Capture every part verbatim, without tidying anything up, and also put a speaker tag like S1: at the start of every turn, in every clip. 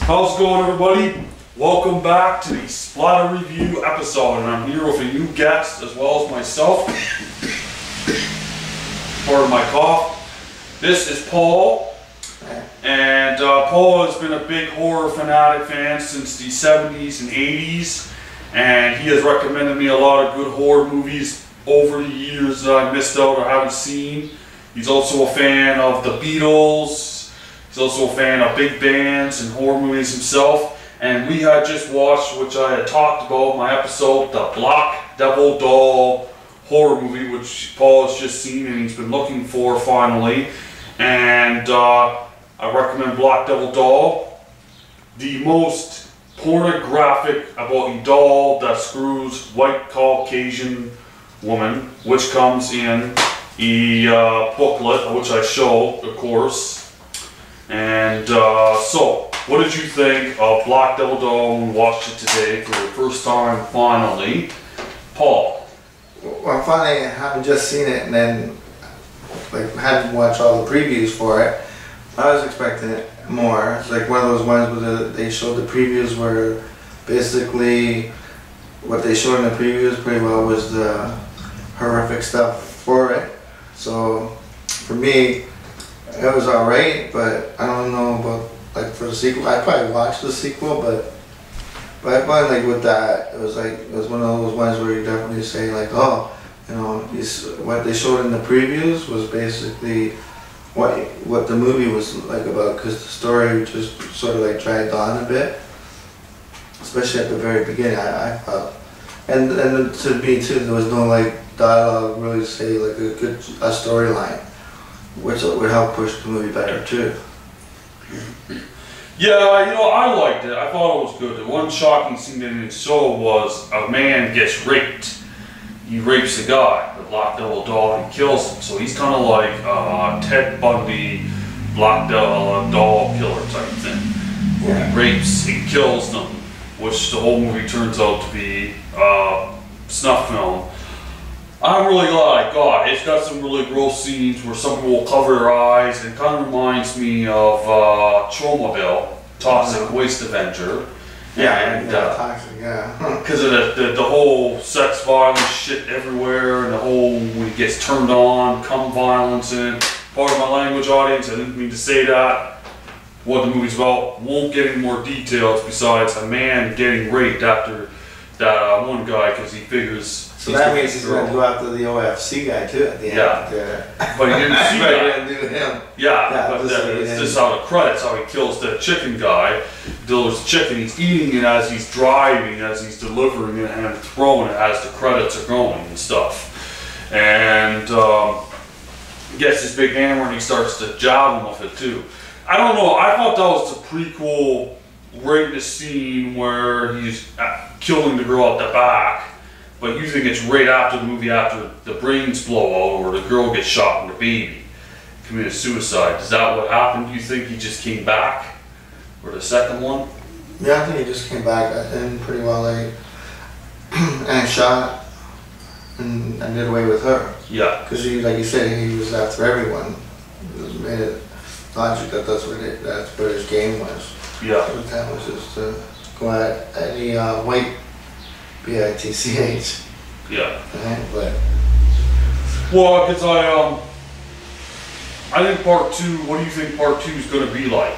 S1: How's it going, everybody? Welcome back to the Splatter Review episode, and I'm here with a new guest as well as myself. Pardon my cough. This is Paul, and uh, Paul has been a big horror fanatic fan since the seventies and eighties, and he has recommended me a lot of good horror movies over the years that I missed out or haven't seen. He's also a fan of the Beatles. He's also a fan of big bands and horror movies himself. And we had just watched, which I had talked about in my episode, the Black Devil Doll horror movie, which Paul has just seen and he's been looking for finally. And uh, I recommend Black Devil Doll. The most pornographic about a doll that screws white Caucasian woman, which comes in a uh, booklet, which I show, of course. And uh, so, what did you think of Black Devil Doll when we watched it today for the first time, finally? Paul?
S2: Well, finally, having just seen it and then like hadn't watched all the previews for it, I was expecting it more. It's like one of those ones where the, they showed the previews where basically what they showed in the previews pretty well was the horrific stuff for it. So, for me, it was alright, but I don't know about like for the sequel. I probably watched the sequel, but but I find like with that, it was like it was one of those ones where you definitely say like, oh, you know, what they showed in the previews was basically what what the movie was like about, because the story just sort of like dragged on a bit, especially at the very beginning. I, I felt, and and to me too, there was no like dialogue really to say like a good a storyline, which would help push the movie better too.
S1: Yeah, you know, I liked it. I thought it was good. The one shocking scene in it show was a man gets raped. He rapes a guy, the Black Devil Doll, and kills him. So he's kind of like uh, Ted Bundy, Black Devil Doll killer type thing. Where yeah. He rapes and kills them, which the whole movie turns out to be uh, snuff film. I'm really glad I got it. It's got some really gross scenes where some people will cover their eyes, and it kind of reminds me of uh, Chernobyl, Toxic Waste Avenger.
S2: Yeah,
S1: and,
S2: yeah,
S1: uh,
S2: toxic, yeah.
S1: Because of the, the, the whole sex violence shit everywhere, and the whole, when he gets turned on, cum violence in it. Part of my language, audience, I didn't mean to say that. What the movie's about, won't get any more details besides a man getting raped after that uh, one guy, because he figures.
S2: So that means he's going to go after the O F C guy too at the end.
S1: Yeah,
S2: yeah.
S1: But he didn't see that.
S2: He didn't do him.
S1: Yeah,
S2: yeah
S1: but that, it's just how the credits, how he kills the chicken guy, delivers the chicken, he's eating it as he's driving, as he's delivering it and throwing it as the credits are going and stuff. And um, gets his big hammer and he starts to jab him with it too. I don't know, I thought that was the prequel right in the scene where he's killing the girl at the back. But you think it's right after the movie, after the brains blow out or the girl gets shot and the baby committed suicide. Is that what happened? Do you think he just came back? Or the second one?
S2: Yeah, I think he just came back and pretty well like, and shot and, and did away with her.
S1: Yeah.
S2: Because he, like you said, he was after everyone. It made it logic that that's what, it, that's what his game was.
S1: Yeah.
S2: Every time was just to go at any uh, white B I T C H.
S1: Yeah.
S2: Right, but
S1: well, because I um, I think part two. What do you think part two is going to be like?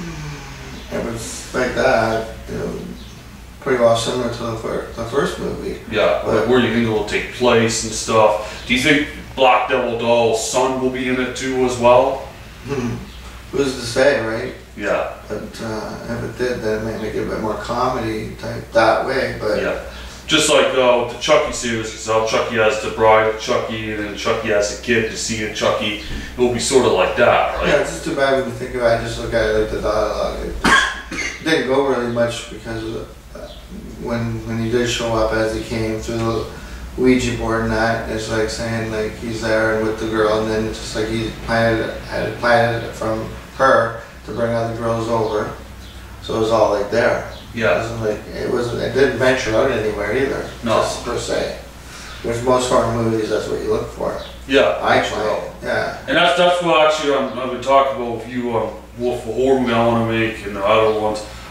S2: It was like that, you know, pretty well similar to the first, the first movie.
S1: Yeah. But where do you think it will take place and stuff? Do you think Black Devil Doll's son will be in it too as well?
S2: Hmm. Who's to say, right?
S1: Yeah.
S2: But uh, if it did, then it might make it a bit more comedy type that way. But
S1: yeah. Just like uh, with the Chucky series, because how Chucky has the bride of Chucky, and then Chucky has a kid to see a Chucky, it will be sort of like that, right?
S2: Yeah, it's just too bad when you think about it. I just look at it like the dialogue. It didn't go really much because of the, when when he did show up as he came through the Ouija board and that, it's like saying like he's there and with the girl, and then it's just like he planted it, had it planted it from her to bring other girls over, so it was all like there.
S1: Yeah.
S2: It wasn't like it wasn't. It didn't venture out anywhere either.
S1: No.
S2: Just per se. Which most horror movies, that's what you look for.
S1: Yeah.
S2: I try. Yeah.
S1: And that's that's what actually I'm, I've been talking about with you on um, Wolf of Horror movie I want to make and the other ones.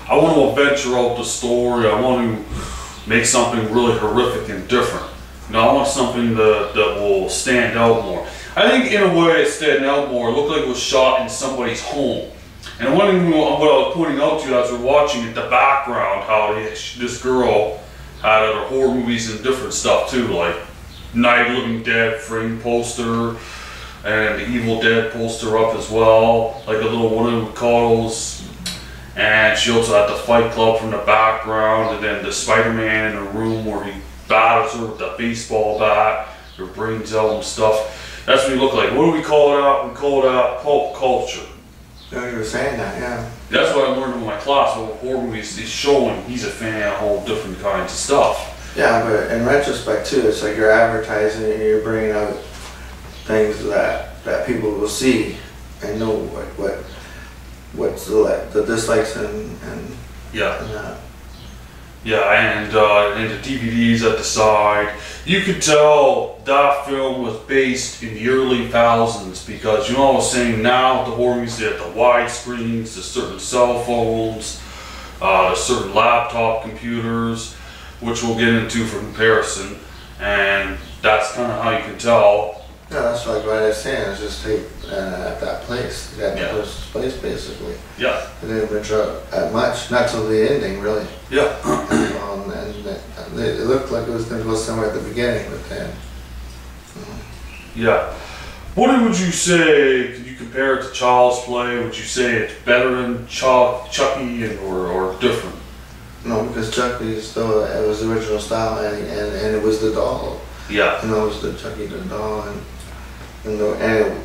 S1: I want to venture out the story. I want to make something really horrific and different. You know, I want something that, that will stand out more. I think in a way it's standing out more. It looked like it was shot in somebody's home. And one thing what I was pointing out to you as we're watching it, the background, how this girl had other horror movies and different stuff too, like Night of the Living Dead frame poster, and the Evil Dead poster up as well, like a little one with cuddles. And she also had the Fight Club from the background, and then the Spider-Man in a room where he battles her with the baseball bat, her brains out and stuff. That's what he looked like. What do we call it out? We call it out pulp culture.
S2: Yeah, you were saying that, yeah.
S1: That's what I learned in my class. What horror movies is showing he's a fan of all different kinds of stuff.
S2: Yeah, but in retrospect too, it's like you're advertising and you're bringing out things that that people will see and know what what what's the the dislikes and and
S1: yeah.
S2: And that.
S1: Yeah, and uh, and the D V Ds at the side. You could tell that film was based in the early thousands because, you know, I was saying now the horror movies, they have the wide screens, the certain cell phones, uh, the certain laptop computers, which we'll get into for comparison, and that's kind of how you can tell.
S2: Yeah, that's like what I was saying. It's just tape uh, at that place, at
S1: Yeah.
S2: the first place, basically.
S1: Yeah.
S2: It didn't venture out that much, not till the ending, really.
S1: Yeah.
S2: um, and it, it looked like it was going to go somewhere at the beginning, but then. Um,
S1: Yeah. What would you say? Could you compare it to Child's Play? Would you say it's better than Ch- Chucky and or, or different?
S2: no, because Chucky still it was the original style, and and, and it was the doll.
S1: Yeah.
S2: You know, it was the Chucky the doll, and and, the, and it,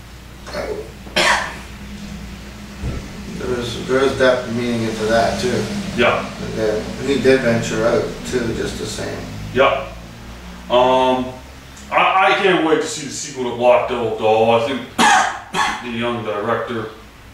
S2: uh, there was there was depth and meaning into that too.
S1: Yeah.
S2: And then he did venture out too, just the same.
S1: Yeah. Um, I, I can't wait to see the sequel to Black Devil Doll. I think the young director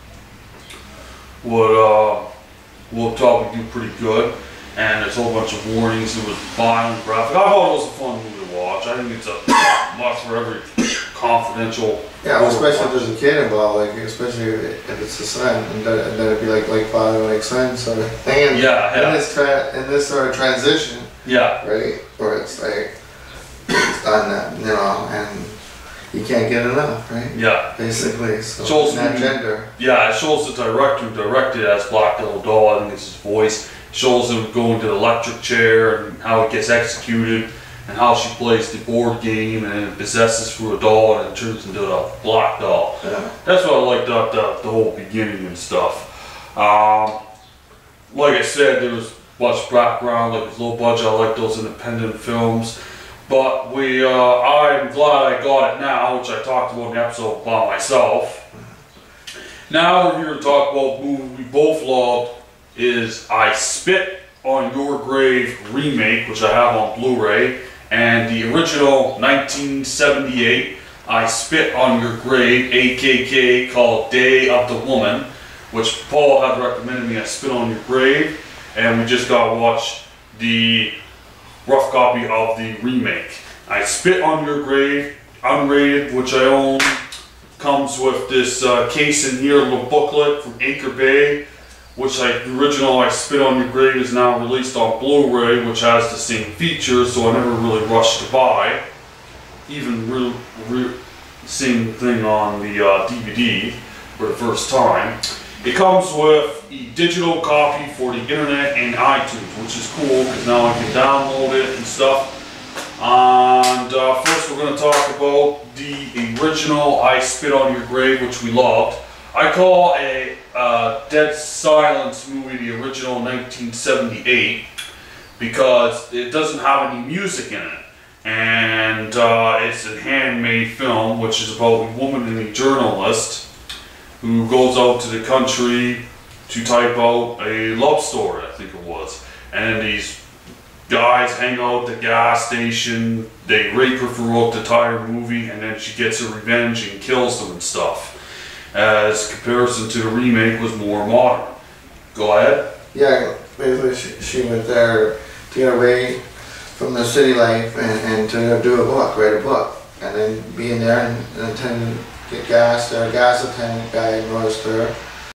S1: would uh, will probably do pretty good. And there's a whole bunch of warnings. It was violent, graphic. I thought it was a fun movie to watch. I think it's a must for every confidential.
S2: Yeah, well, especially if there's a kid involved, like especially if it's a son, and then, and then it'd be like like father like son sort of thing. And
S1: Yeah, yeah.
S2: In this tra- in this sort of transition,
S1: Yeah.
S2: right, where it's like it's done that, you know, and you can't get enough, right?
S1: Yeah.
S2: Basically, so
S1: Shows
S2: that
S1: me-
S2: gender.
S1: Yeah, it shows the director who directed it as Black Devil Doll. I think it's his voice. It shows him going to the electric chair and how it gets executed, and how she plays the board game and it possesses through a doll and it turns into a black doll.
S2: Yeah.
S1: That's what I liked about the, the whole beginning and stuff. Um, like I said, there was much background, like it's low budget. I like those independent films. But we, uh, I'm glad I got it now, which I talked about in the episode by myself. Now we're here to talk about a movie we both loved, is I Spit on Your Grave remake, which I have on Blu-ray, and the original nineteen seventy-eight I Spit on Your Grave, A K K, called Day of the Woman, which Paul had recommended me I Spit on Your Grave, and we just got to watch the rough copy of the remake. I Spit on Your Grave, unrated, which I own, comes with this uh, case in here, a little booklet from Anchor Bay, which I, the original I Spit on Your Grave is now released on Blu-ray, which has the same features, so I never really rushed to buy. Even re, re, same thing on the uh, D V D for the first time. It comes with a digital copy for the internet and iTunes, which is cool because now I can download it and stuff. And uh, first we're going to talk about the original I Spit on Your Grave, which we loved. I call a uh, Dead Silence movie the original nineteen seventy-eight because it doesn't have any music in it. And uh, it's a handmade film, which is about a woman and a journalist who goes out to the country to type out a love story, I think it was. And then these guys hang out at the gas station, they rape her throughout the entire movie, and then she gets her revenge and kills them and stuff. As comparison to the remake was more modern. Go ahead.
S2: Yeah, basically she, she went there to get away from the city life and, and to do a book, write a book, and then be in there and, and attend, get gas. There, a gas attendant guy noticed her,